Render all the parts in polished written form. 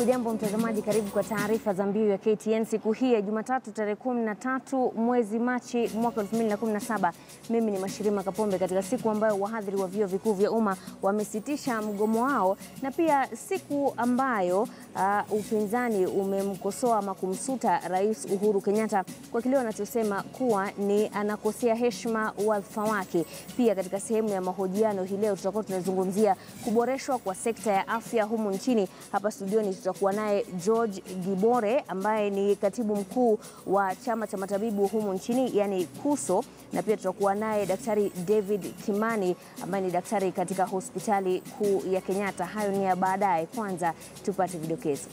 Hujambo mtazamaji, karibu kwa taarifa za Mbiu ya KTN siku hii ya Jumatatu tarehe 13 mwezi Machi mwaka 2017. Mimi ni Mashirima Kapombe, katika siku ambayo wahadhiri wa vyuo vikuu vya umma wamesitisha mgomo wao, na pia siku ambayo upinzani umemkosoa ama kumsuta Rais Uhuru Kenyatta kwa kile wanachosema kuwa ni anakosea heshima wadhifa wake. Pia katika sehemu ya mahojiano hii leo tutakuwa tunazungumzia kuboreshwa kwa sekta ya afya humu nchini. Hapa studioni tutakuwa naye George Gibore ambaye ni katibu mkuu wa chama cha matabibu humu nchini, yani KUSO, na pia tutakuwa naye Daktari David Kimani ambaye ni daktari katika hospitali kuu ya Kenyatta. Hayo ni ya baadaye, kwanza tupate vidokezo.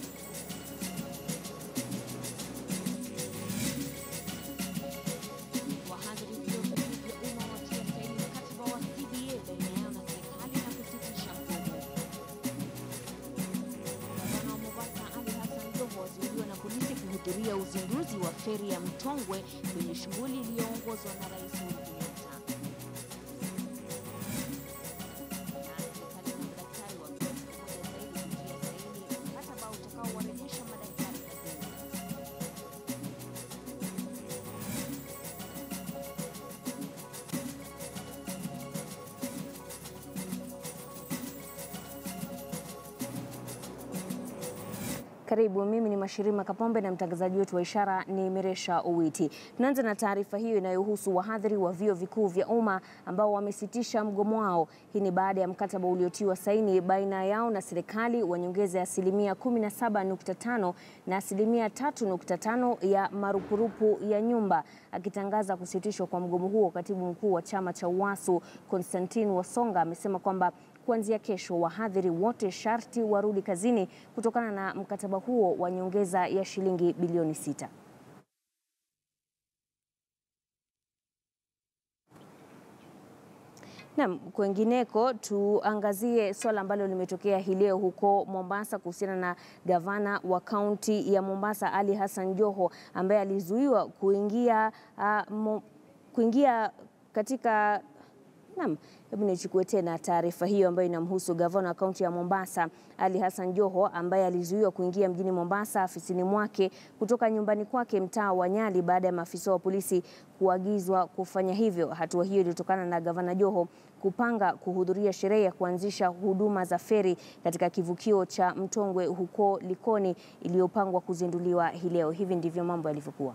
Uzinduzi wa feri ya Mtongwe kwenye shughuli iliyoongozwa na Rais Uhuru Kenyatta. Madaktari wa mkataba utakaowarejesha madaktari kazini. Karibu, mimi ni Mashirima Kapombe na mtangazaji wetu wa ishara ni Miresha Owiti. Tunaanza na taarifa hiyo inayohusu wahadhiri wa vyuo vikuu vya umma ambao wamesitisha mgomo wao. Hii ni baada ya mkataba uliotiwa saini baina yao na serikali wa nyongeza ya asilimia 17.5 na asilimia 3.5 ya marupurupu ya nyumba. Akitangaza kusitishwa kwa mgomo huo, katibu mkuu wa chama cha UASU Constantine Wasonga amesema kwamba kuanzia kesho wahadhiri wote sharti warudi kazini kutokana na mkataba huo wa nyongeza ya shilingi bilioni 6. Naam, kwengineko tuangazie swala ambalo limetokea hii leo huko Mombasa kuhusiana na gavana wa kaunti ya Mombasa Ali Hassan Joho ambaye alizuiwa kuingia katika hebu nichukue tena taarifa hiyo ambayo inamhusu gavana wa kaunti ya Mombasa Ali Hassan Joho ambaye alizuiwa kuingia mjini Mombasa afisini mwake kutoka nyumbani kwake mtaa wa Nyali baada ya maafisa wa polisi kuagizwa kufanya hivyo. Hatua hiyo ilitokana na gavana Joho kupanga kuhudhuria sherehe ya kuanzisha huduma za feri katika kivukio cha Mtongwe huko Likoni iliyopangwa kuzinduliwa hii leo. Hivi ndivyo mambo yalivyokuwa.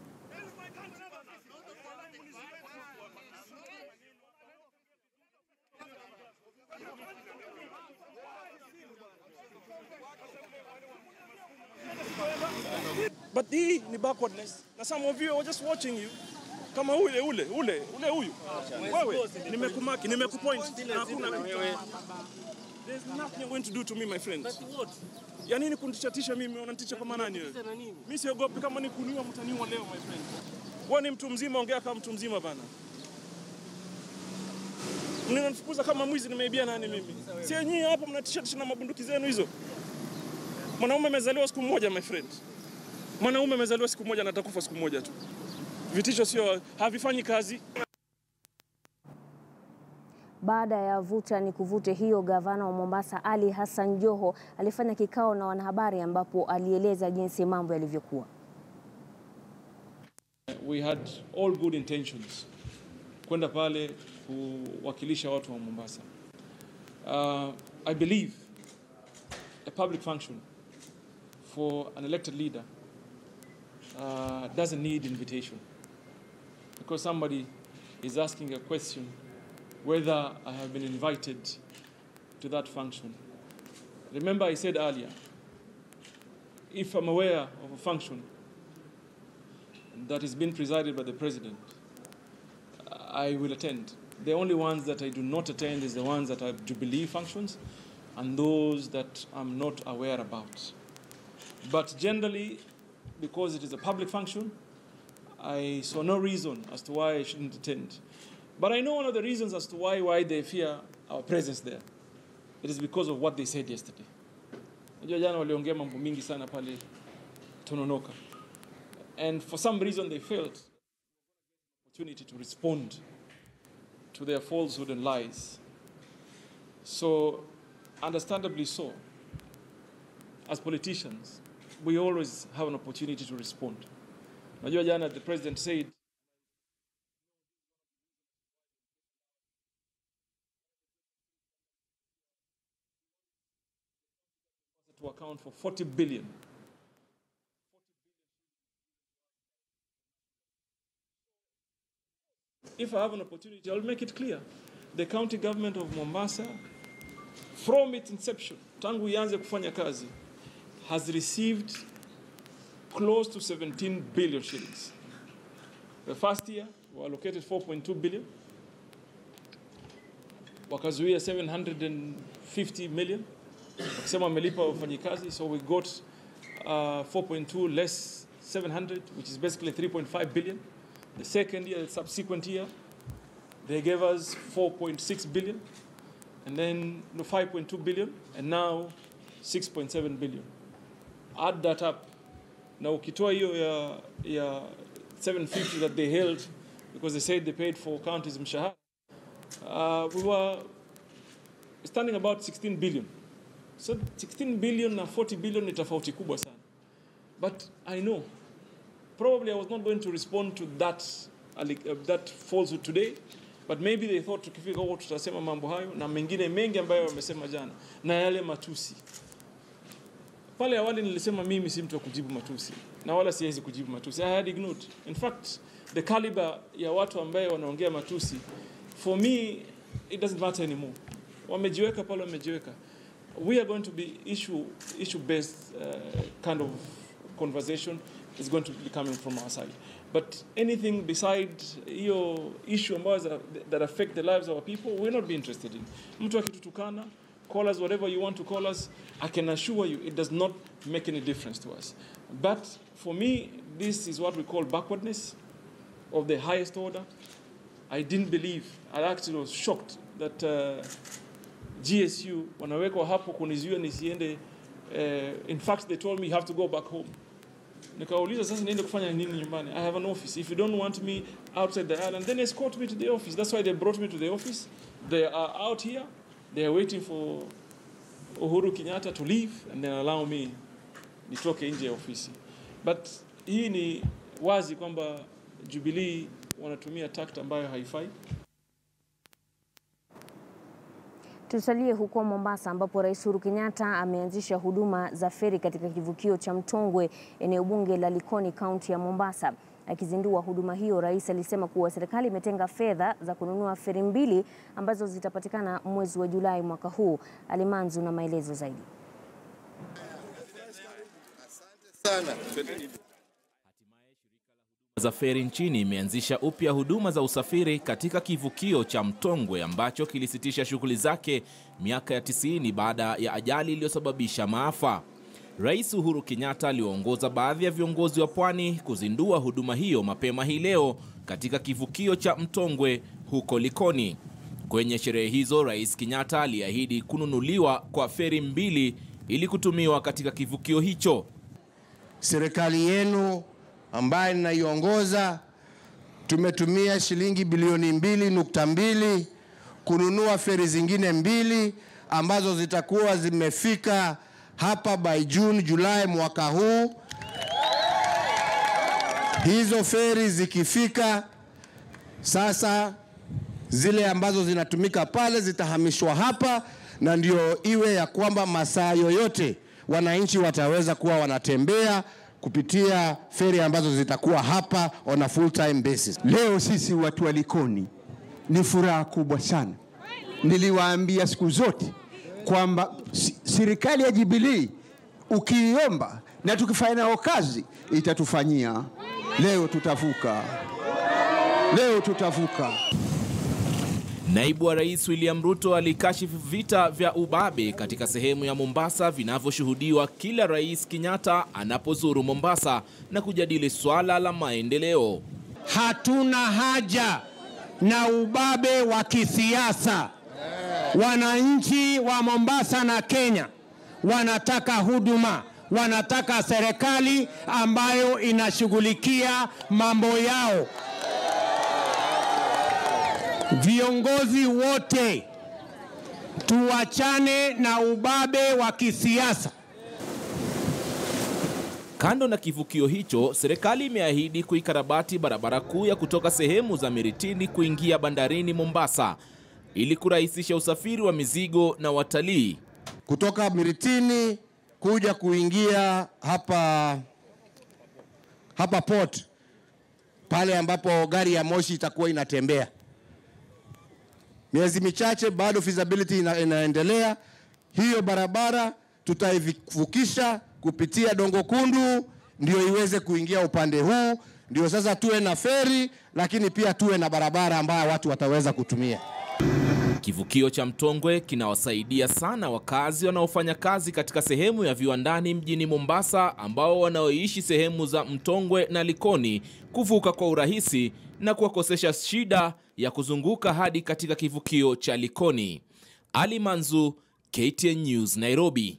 But hii ni backwardness. Na some of you are just watching you. Kama ule huyu. Wewe, nimekupoint. Hakuna kitu. There's nothing you're going to do to me, my friend. Ya nini kunitishatisha mimi? Unanitisha kama nani wewe? Mimi siogopi, kama ni kuniua mtaniua leo, my friend. Wewe ni mtu mzima, ongea kama mtu mzima bana. Mnanifukuza kama mwizi, nimeibia nani mimi? Si nyinyi hapo mnatisha na mabunduki zenu hizo. Mwanaume amezaliwa siku moja, my friend. Mwanaume amezaliwa siku moja na atakufa siku moja tu. Vitisho sio, havifanyi kazi. Baada ya vuta ni kuvute hiyo, gavana wa Mombasa Ali Hassan Joho alifanya kikao na wanahabari ambapo alieleza jinsi mambo yalivyokuwa. We had all good intentions kwenda pale kuwakilisha watu wa Mombasa. I believe a public function for an elected leader doesn't need invitation, because somebody is asking a question whether I have been invited to that function. Remember, I said earlier, if I'm aware of a function that is being presided by the president, I will attend. The only ones that I do not attend is the ones that are Jubilee functions and those that I'm not aware about. But generally, because it is a public function, I saw no reason as to why I shouldn't attend. But I know one of the reasons as to why they fear our presence there. It is because of what they said yesterday. Najua jana waliongea mambo mingi sana pale Tononoka. And for some reason they felt opportunity to respond to their falsehood and lies. So, understandably so, as politicians, we always have an opportunity to respond. Najua jana the president said to account for 40 billion. If I have an opportunity, I'll make it clear. The county government of Mombasa, from its inception, tangu ianze kufanya kazi, has received close to 17 billion shillings. The first year, we allocated 4.2 billion. Wakazuia 750 million. Wakisema wamelipa wafanyikazi, so we got 4.2 less 700, which is basically 3.5 billion. The second year, the subsequent year, they gave us 4.6 billion, and then 5.2 billion, and now 6.7 billion. Add that up. Now, ukitoa hiyo ya 750 that they held because they said they paid for counties mshahara, we were standing about 16 billion. So 16 billion na 40 billion ni tofauti kubwa sana. But I know, probably I was not going to respond to that falsehood today, but maybe they thought tukifika huko tutasema mambo hayo na mengine mengi ambayo wamesema jana na yale matusi. Pale awali nilisema mimi si mtu wa kujibu matusi na wala siwezi kujibu matusi. I had ignored. In fact, the caliber ya watu ambao wanaongea matusi, for me it doesn't matter anymore. Wamejiweka pale wamejiweka. We are going to be issue-based kind of conversation is going to be coming from our side. But anything beside your issue that affect the lives of our people, we'll not be interested in. Mtu akitutukana, call us whatever you want to call us. I can assure you it does not make any difference to us. But for me, this is what we call backwardness of the highest order. I didn't believe, I actually was shocked that GSU wanawekwa hapo kunizuia nisiende. In fact, they told me you have to go back home. Nikauliza sasa niende kufanya nini nyumbani? I have an office. If you don't want me outside the island, then escort me to the office. That's why they brought me to the office. They are out here. They are waiting for Uhuru Kenyatta to leave and then allow me nitoke nje ya ofisi. But hii ni wazi kwamba Jubilee wanatumia tact ambayo haifai. Tusalie huko Mombasa ambapo Rais Uhuru Kenyatta ameanzisha huduma za feri katika kivukio cha Mtongwe, eneo bunge la Likoni, kaunti ya Mombasa. Akizindua huduma hiyo, rais alisema kuwa serikali imetenga fedha za kununua feri 2 ambazo zitapatikana mwezi wa Julai mwaka huu. Alimanzu na maelezo zaidi. za feri nchini imeanzisha upya huduma za usafiri katika kivukio cha Mtongwe ambacho kilisitisha shughuli zake miaka ya 90 baada ya ajali iliyosababisha maafa. Rais Uhuru Kenyatta aliongoza baadhi ya viongozi wa pwani kuzindua huduma hiyo mapema hii leo katika kivukio cha Mtongwe huko Likoni. Kwenye sherehe hizo, Rais Kenyatta aliahidi kununuliwa kwa feri 2 ili kutumiwa katika kivukio hicho. Serikali yenu ambaye ninaiongoza tumetumia shilingi bilioni 2.2 kununua feri zingine 2 ambazo zitakuwa zimefika hapa by Julai mwaka huu. Hizo feri zikifika sasa, zile ambazo zinatumika pale zitahamishwa hapa, na ndio iwe ya kwamba masaa yoyote wananchi wataweza kuwa wanatembea kupitia feri ambazo zitakuwa hapa on a full time basis. Leo sisi watu wa Likoni ni furaha kubwa sana. Niliwaambia siku zote kwamba serikali ya Jubilee ukiiomba na tukifanya nao kazi itatufanyia. Leo tutavuka. Leo tutavuka. Naibu wa Rais William Ruto alikashifu vita vya ubabe katika sehemu ya Mombasa vinavyoshuhudiwa kila Rais Kenyatta anapozuru Mombasa na kujadili swala la maendeleo. Hatuna haja na ubabe wa kisiasa. Wananchi wa Mombasa na Kenya wanataka huduma, wanataka serikali ambayo inashughulikia mambo yao. Viongozi wote tuachane na ubabe wa kisiasa. Kando na kivukio hicho, serikali imeahidi kuikarabati barabara kuu ya kutoka sehemu za Miritini kuingia bandarini Mombasa ili kurahisisha usafiri wa mizigo na watalii. Kutoka Miritini kuja kuingia hapa port, pale ambapo gari ya moshi itakuwa inatembea. Miezi michache bado feasibility inaendelea. Hiyo barabara tutaivukisha kupitia Dongo Kundu ndio iweze kuingia upande huu, ndio sasa tuwe na feri, lakini pia tuwe na barabara ambayo watu wataweza kutumia. Kivukio cha Mtongwe kinawasaidia sana wakazi wanaofanya kazi katika sehemu ya viwandani mjini Mombasa, ambao wanaoishi sehemu za Mtongwe na Likoni kuvuka kwa urahisi na kuwakosesha shida ya kuzunguka hadi katika kivukio cha Likoni. Ali Manzu, KTN News, Nairobi.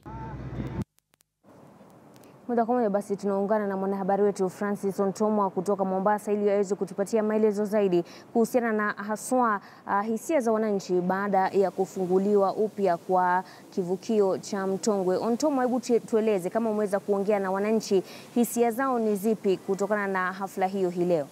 Moja kwa moja basi tunaungana na mwanahabari wetu Francis Ontomwa kutoka Mombasa ili aweze kutupatia maelezo zaidi kuhusiana na haswa hisia za wananchi baada ya kufunguliwa upya kwa kivukio cha Mtongwe. Ontomwa, hebu tueleze kama umeweza kuongea na wananchi, hisia zao ni zipi kutokana na hafla hiyo hii leo?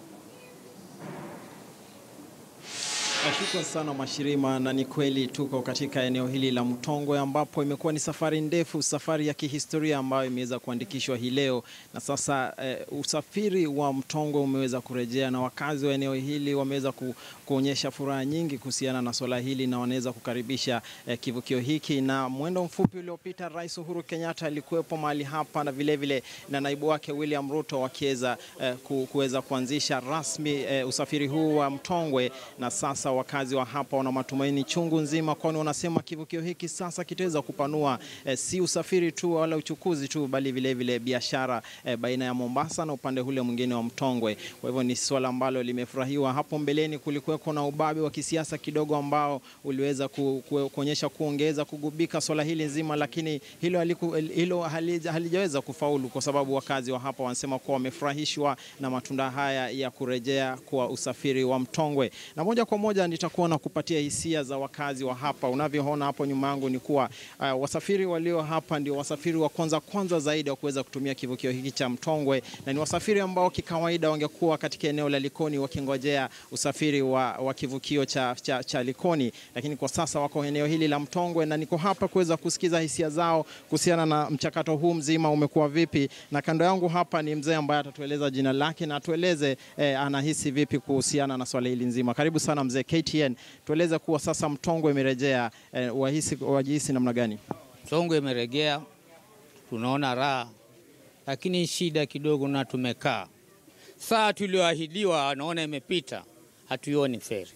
Shukrani sana Mashirima, na ni kweli tuko katika eneo hili la Mtongwe ambapo imekuwa ni safari ndefu, safari ya kihistoria ambayo imeweza kuandikishwa hii leo, na sasa usafiri wa Mtongwe umeweza kurejea, na wakazi wa eneo hili wameweza kuonyesha furaha nyingi kuhusiana na swala hili, na wanaweza kukaribisha kivukio hiki. Na mwendo mfupi uliopita Rais Uhuru Kenyatta alikuwepo mahali hapa, na vile vile na naibu wake William Ruto wakiweza kuweza kuanzisha rasmi usafiri huu wa Mtongwe, na sasa wakazi wa hapa wana matumaini chungu nzima, kwani wanasema kivukio hiki sasa kitaweza kupanua si usafiri tu wala uchukuzi tu, bali vile vile biashara baina ya Mombasa na upande ule mwingine wa Mtongwe. Kwa hivyo ni swala ambalo limefurahiwa. Hapo mbeleni kulikuwa kuna ubabe wa kisiasa kidogo ambao uliweza kuonyesha kuongeza kugubika swala hili nzima, lakini hilo halijaweza kufaulu, kwa sababu wakazi wa hapa wanasema kuwa wamefurahishwa na matunda haya ya kurejea kwa usafiri wa Mtongwe. Na moja kwa moja nitakuwa na kupatia hisia za wakazi wa hapa. Unavyoona hapo nyuma yangu ni kuwa wasafiri walio hapa ndio wasafiri wa kwanza zaidi wa kuweza kutumia kivukio hiki cha Mtongwe, na ni wasafiri ambao kikawaida wangekuwa katika eneo la Likoni wakingojea usafiri wa kivukio cha Likoni, lakini kwa sasa wako eneo hili la Mtongwe, na niko hapa kuweza kusikiza hisia zao kuhusiana na mchakato huu mzima umekuwa vipi. Na kando yangu hapa ni mzee ambaye atatueleza jina lake na atueleze anahisi vipi kuhusiana na swala hili nzima. Karibu sana mzee KTN, tueleze kuwa sasa Mtongwe imerejea, wajihisi namna gani? Mtongwe imerejea, tunaona raha, lakini shida kidogo na tumekaa. Saa tulioahidiwa naona imepita, hatuioni feri.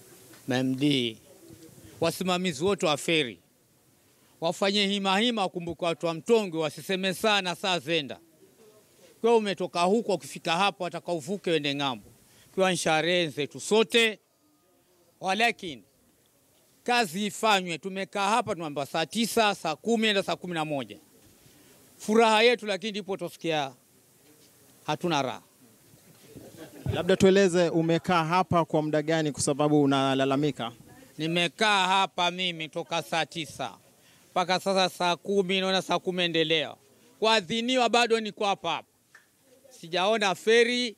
MD, wasimamizi wote wa feri wafanye hima kumbuka watu wa Mtongwe, wasiseme sana saa zenda. Kwa umetoka huko ukifika hapo atakauvuke wende ngambo. Kwa nsharenze tu sote, walakini kazi ifanywe. Tumekaa hapa tunaomba saa 9, saa 10 na saa 11. Furaha yetu, lakini ndipo tusikia hatuna raha. Labda tueleze umekaa hapa kwa muda gani, kwa sababu unalalamika? Nimekaa hapa mimi toka saa 9 mpaka sasa saa 10, naona saa 10 endelea. Kuadhiniwa bado niko hapa. Sijaona feri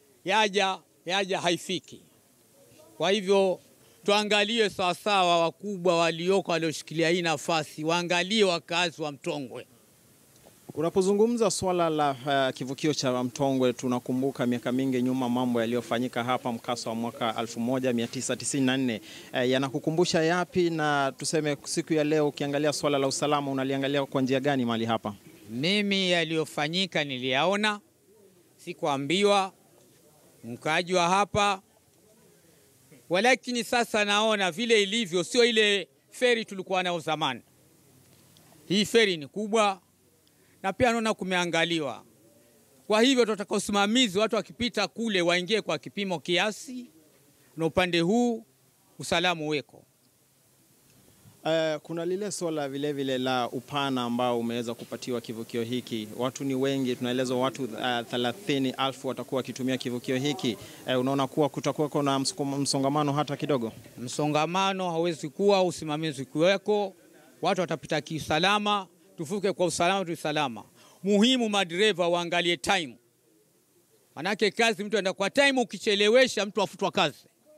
yaja haifiki. Kwa hivyo tuangalie sawasawa, wakubwa walioko walioshikilia hii nafasi waangalie wakazi wa Mtongwe. Unapozungumza swala la kivukio cha Mtongwe, tunakumbuka miaka mingi nyuma mambo yaliyofanyika hapa, mkasa wa mwaka 1994. Yanakukumbusha yapi? Na tuseme siku ya leo ukiangalia swala la usalama unaliangalia kwa njia gani mahali hapa? Mimi yaliyofanyika niliyaona, sikuambiwa, mkajua hapa. Walakini sasa naona vile ilivyo sio ile feri tulikuwa nayo zamani. Hii feri ni kubwa, na pia naona kumeangaliwa. Kwa hivyo tutataka usimamizi, watu wakipita kule waingie kwa kipimo kiasi, na upande huu usalama uweko. Kuna lile swala vile vile la upana ambao umeweza kupatiwa kivukio hiki. Watu ni wengi, tunaelezwa watu 30,000 watakuwa wakitumia kivukio hiki. Unaona kuwa kutakuwa na msongamano hata kidogo? Msongamano hawezi kuwa, usimamizi kuweko, watu watapita kiusalama, tufuke kwa usalama tu salama. muhimu madereva waangalie time. Manake kazi mtu anaenda kwa time, ukichelewesha mtu afutwa kazi.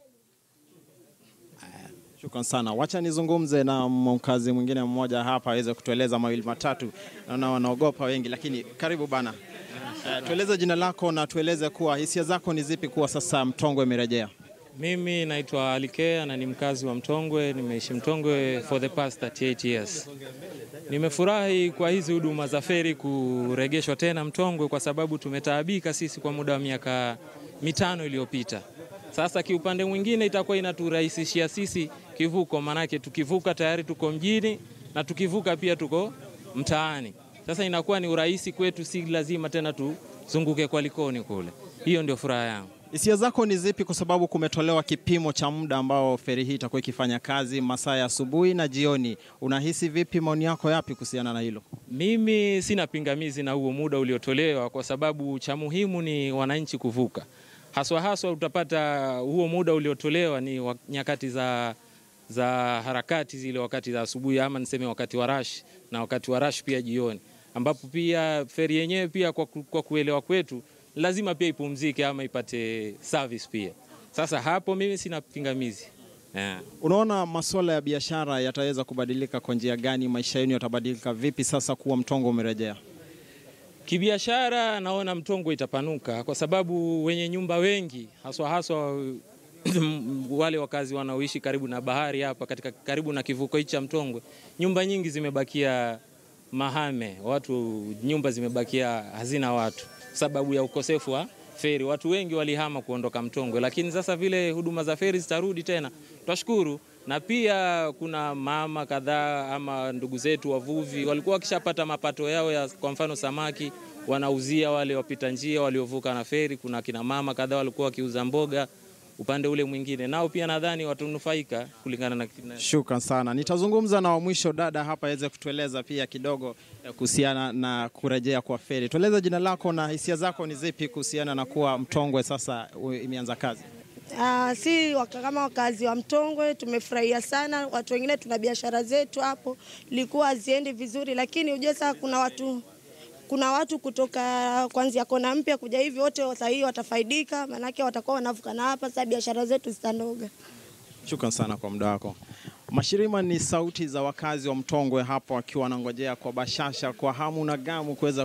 Shukran sana. Wacha nizungumze na mkazi mwingine mmoja hapa aweze kutueleza mawili matatu. Naona wanaogopa wengi, lakini karibu bana. Tueleze jina lako na tueleze kuwa hisia zako ni zipi kuwa sasa Mtongwe imerejea. Mimi naitwa Alikea na ni mkazi wa Mtongwe. Nimeishi Mtongwe for the past 38 years. Nimefurahi kwa hizi huduma za feri kurejeshwa tena Mtongwe kwa sababu tumetaabika sisi kwa muda wa miaka 5 iliyopita. Sasa kiupande mwingine itakuwa inaturahisishia sisi kivuko, manake tukivuka tayari tuko mjini na tukivuka pia tuko mtaani. Sasa inakuwa ni urahisi kwetu, si lazima tena tuzunguke kwa Likoni kule. Hiyo ndio furaha yangu. Hisia zako ni zipi kwa sababu kumetolewa kipimo cha muda ambao feri hii itakuwa ikifanya kazi masaa ya asubuhi na jioni? Unahisi vipi, maoni yako yapi kuhusiana na hilo? Mimi sina pingamizi na huo muda uliotolewa kwa sababu cha muhimu ni wananchi kuvuka. Haswa utapata huo muda uliotolewa ni nyakati za harakati zile, wakati za asubuhi ama niseme wakati wa rush, na wakati wa rush pia jioni, ambapo pia feri yenyewe pia kwa kuelewa kwetu lazima pia ipumzike ama ipate service pia. Sasa hapo mimi sina pingamizi. Unaona masuala ya biashara yataweza kubadilika kwa njia gani? Maisha yenu yatabadilika vipi sasa kuwa Mtongwe umerejea? Kibiashara naona Mtongwe itapanuka kwa sababu wenye nyumba wengi haswa wale wakazi wanaoishi karibu na bahari hapa karibu na kivuko hichi cha Mtongwe, nyumba nyingi zimebakia mahame, nyumba zimebakia hazina watu sababu ya ukosefu wa feri. Watu wengi walihama kuondoka Mtongwe, lakini sasa vile huduma za feri zitarudi tena, tutashukuru. Na pia kuna mama kadhaa ama ndugu zetu wavuvi walikuwa wakishapata mapato yao ya kwa mfano samaki, wanauzia wale wapita njia waliovuka na feri. Kuna kina mama kadhaa walikuwa wakiuza mboga upande ule mwingine, nao pia nadhani watanufaika kulingana na Shukran sana. Nitazungumza na wa mwisho dada hapa aweze kutueleza pia kidogo kuhusiana na kurejea kwa feri. Tueleze jina lako na hisia zako ni zipi kuhusiana na kuwa Mtongwe sasa imeanza kazi. Kama wakazi wa Mtongwe tumefurahia sana. Watu wengine tuna biashara zetu hapo ilikuwa haziendi vizuri, lakini ujue sasa kuna watu kutoka kuanzia kona mpya kuja hivi, wote sasa hii watafaidika, manake watakuwa wanavuka na hapa, sasa biashara zetu zitanoga. Shukran sana kwa muda wako. Mashirima, ni sauti za wakazi wa Mtongwe hapo wakiwa wanangojea kwa bashasha, kwa hamu na gamu kuweza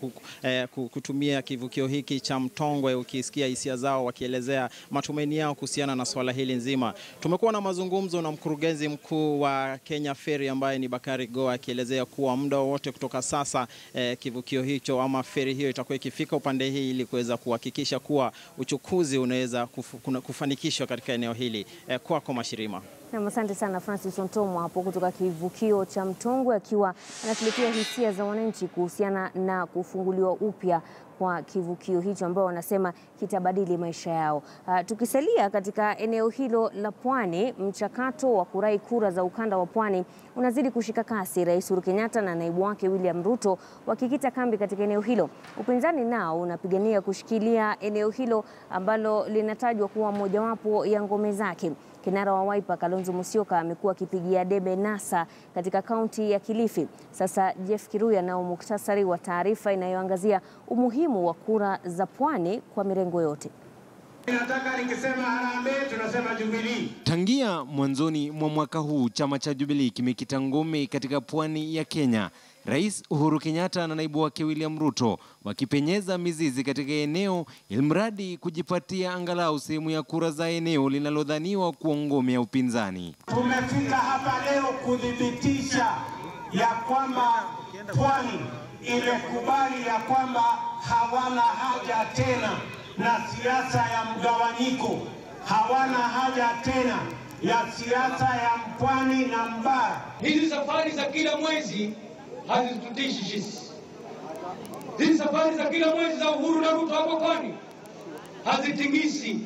kutumia kivukio hiki cha Mtongwe. Ukisikia hisia zao wakielezea matumaini yao kuhusiana na swala hili nzima. Tumekuwa na mazungumzo na mkurugenzi mkuu wa Kenya Ferry ambaye ni Bakari Goa, akielezea kuwa muda wote kutoka sasa kivukio hicho ama feri hiyo itakuwa ikifika upande hii ili kuweza kuhakikisha kuwa uchukuzi unaweza kufanikishwa katika eneo hili. Kwako Mashirima. Asante sana Francis Ontomo hapo kutoka kivukio cha Mtongwe akiwa anatuletea hisia za wananchi kuhusiana na kufunguliwa upya kwa kivukio hicho ambao wanasema kitabadili maisha yao. Tukisalia katika eneo hilo la Pwani, mchakato wa kurai kura za ukanda wa Pwani unazidi kushika kasi. Rais Uhuru Kenyatta na naibu wake William Ruto wakikita kambi katika eneo hilo. Upinzani nao unapigania kushikilia eneo hilo ambalo linatajwa kuwa mojawapo ya ngome zake. Kinara wa Wiper Kalonzo Musyoka amekuwa akipigia debe NASA katika kaunti ya Kilifi. Sasa Jeff Kiruya nao muktasari wa taarifa inayoangazia umuhimu wa kura za Pwani kwa mirengo yote. Nataka nikisema harambee tunasema Jubilee. Tangia mwanzoni mwa mwaka huu chama cha Jubilee kimekita ngome katika pwani ya Kenya. Rais Uhuru Kenyatta na naibu wake William Ruto wakipenyeza mizizi katika eneo ilmradi kujipatia angalau sehemu ya kura za eneo linalodhaniwa kuwa ngome ya upinzani. Tumefika hapa leo kudhibitisha ya kwamba Pwani imekubali ya kwamba hawana haja tena na siasa ya mgawanyiko, hawana haja tena ya siasa ya Pwani na Mbara. Hizi safari za kila mwezi hazitutishi sisi. Hizi safari za kila mwezi za Uhuru na Ruto hapo Pwani hazitingisi.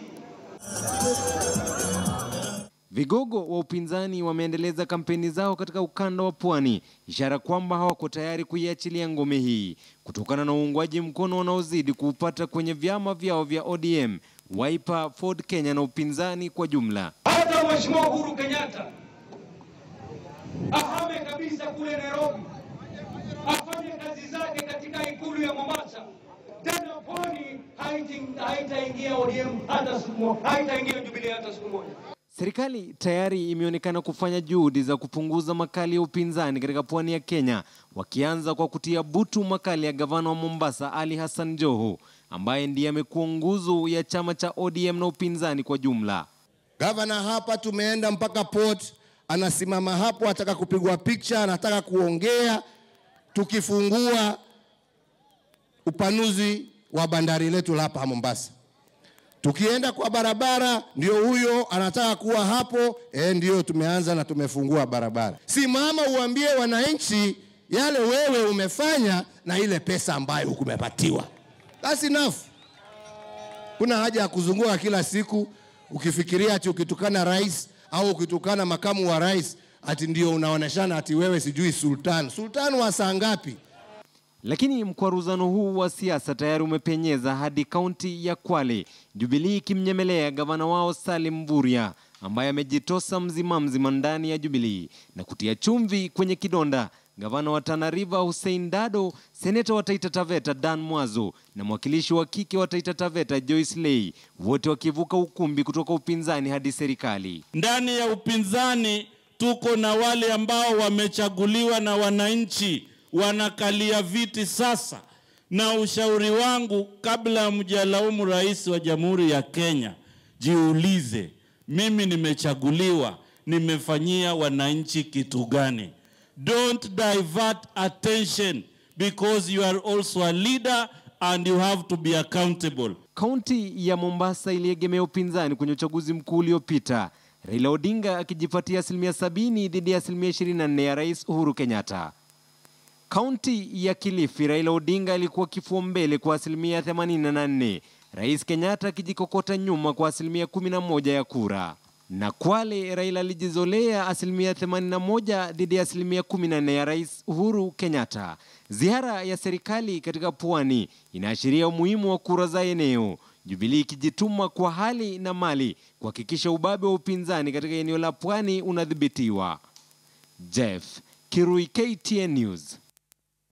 Vigogo wa upinzani wameendeleza kampeni zao katika ukanda wa Pwani, ishara kwamba hawako tayari kuiachilia ngome hii kutokana na uungwaji mkono unaozidi kuupata kwenye vyama vyao vya ODM, Wiper, Ford Kenya na upinzani kwa jumla. Hata Mheshimiwa Uhuru Kenyatta ahame kabisa kule Nairobi, afanye kazi zake katika ikulu ya Mombasa, tena pwani haitaingia ODM hata siku moja, haitaingia Jubilee hata siku moja. Serikali tayari imeonekana kufanya juhudi za kupunguza makali ya upinzani katika pwani ya Kenya, wakianza kwa kutia butu makali ya gavana wa Mombasa Ali Hassan Joho, ambaye ndiye amekuwa nguzo ya chama cha ODM na upinzani kwa jumla. Gavana hapa tumeenda mpaka port, anasimama hapo, ataka kupigwa picha, anataka kuongea tukifungua upanuzi wa bandari letu hapa Mombasa. Tukienda kwa barabara, ndio huyo anataka kuwa hapo, ndio tumeanza na tumefungua barabara. Simama uambie wananchi yale wewe umefanya na ile pesa ambayo hukumepatiwa. That's enough. Kuna haja ya kuzunguka kila siku ukifikiria ati ukitukana rais au ukitukana makamu wa rais ati ndio unaoneshana ati wewe sijui sultan. Sultan wa saa ngapi? Lakini mkwaruzano huu wa siasa tayari umepenyeza hadi kaunti ya Kwale, Jubilee ikimnyemelea gavana wao Salim Mvurya, ambaye amejitosa mzima ndani ya Jubilee na kutia chumvi kwenye kidonda gavana wa Tana River Hussein Dado, seneta wa Taita Taveta Dan Mwazo na mwakilishi wa kike wa Taita Taveta Joyce Lei, wote wakivuka ukumbi kutoka upinzani hadi serikali. Ndani ya upinzani tuko na wale ambao wamechaguliwa na wananchi, wanakalia viti sasa, na ushauri wangu, kabla mjalaumu rais wa Jamhuri ya Kenya, jiulize, mimi nimechaguliwa, nimefanyia wananchi kitu gani? Don't divert attention because you are also a leader and you have to be accountable. Kaunti ya Mombasa iliegemea upinzani kwenye uchaguzi mkuu uliopita, Raila Odinga akijipatia 70% dhidi ya 24% ya Rais Uhuru Kenyatta. Kaunti ya Kilifi, Raila Odinga alikuwa kifua mbele kwa 84%, Rais Kenyatta akijikokota nyuma kwa 11% ya kura. Na Kwale, Raila alijizolea 81% dhidi ya 14% ya Rais Uhuru Kenyatta. Ziara ya serikali katika pwani inaashiria umuhimu wa kura za eneo, Jubilee ikijituma kwa hali na mali kuhakikisha ubabe wa upinzani katika eneo la pwani unadhibitiwa. Jeff Kirui, KTN News.